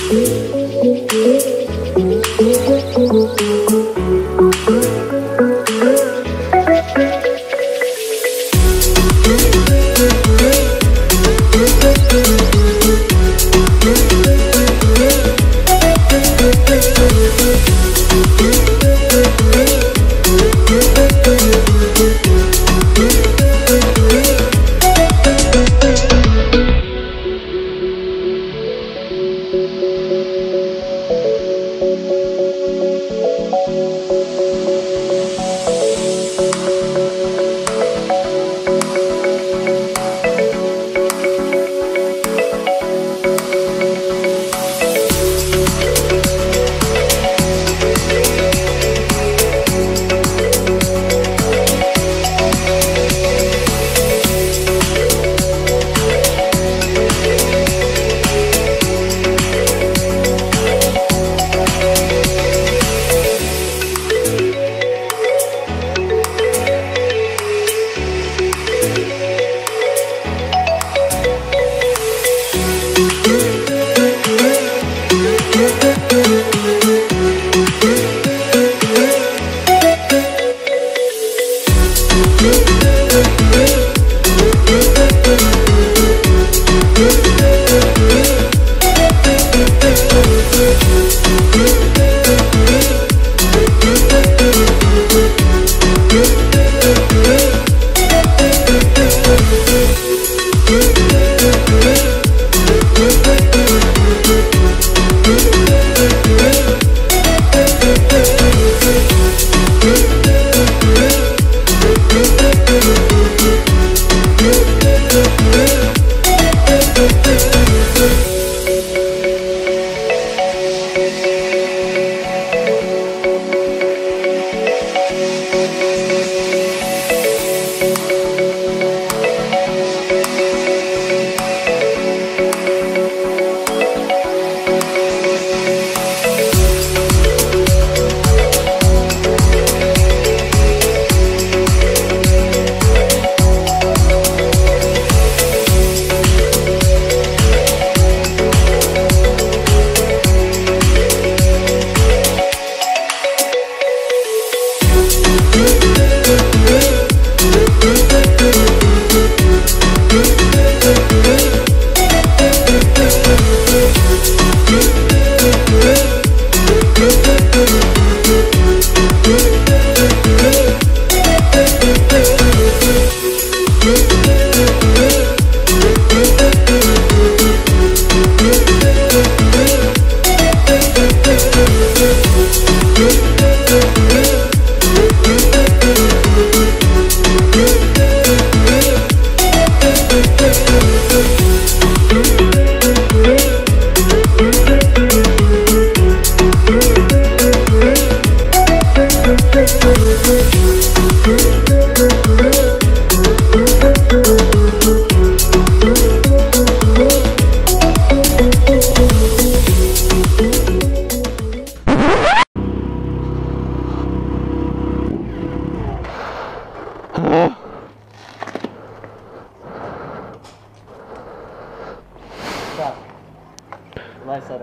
Vai, Sara.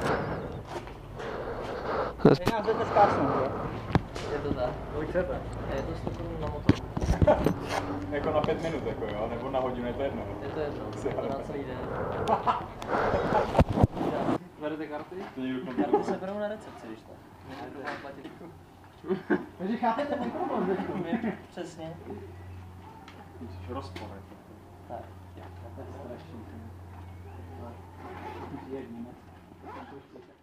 Jinak jdete skáčnout, jo? Je to tak. Kolik chcete? Je to 100 Kč na motor. Jako na 5 minut, jako jo? Nebo na hodinu, je to jedno? Je to jedno, na celý den. Berete karty? Karty se berou na recepci, když tak. Nebudu vám platit. Takže chápete můj problém teďko? Přesně. Musíš rozpor, jako. Tak, to je strašný. Jedním.